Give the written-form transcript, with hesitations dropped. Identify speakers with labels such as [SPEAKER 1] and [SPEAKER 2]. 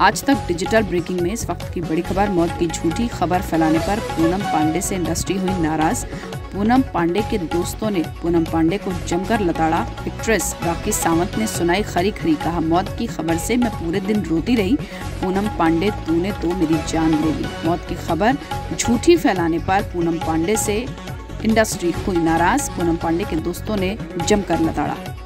[SPEAKER 1] आज तक digital breaking में इस वक्त की बड़ी खबर, मौत की झूठी खबर फैलाने पर पूनम पांडे से इंडस्ट्री हुई नाराज। पूनम पांडे के दोस्तों ने पूनम पांडे को जमकर लताड़ा। एक्ट्रेस राखी सावंत ने सुनाई खरी खरी, कहा मौत की खबर से मैं पूरे दिन रोती रही। पूनम पांडे तूने तो मेरी जान ले ली। मौत की खबर झूठी फैलाने पर पूनम पांडे से इंडस्ट्री हुई नाराज। पूनम पांडे के दोस्तों ने जमकर लताड़ा।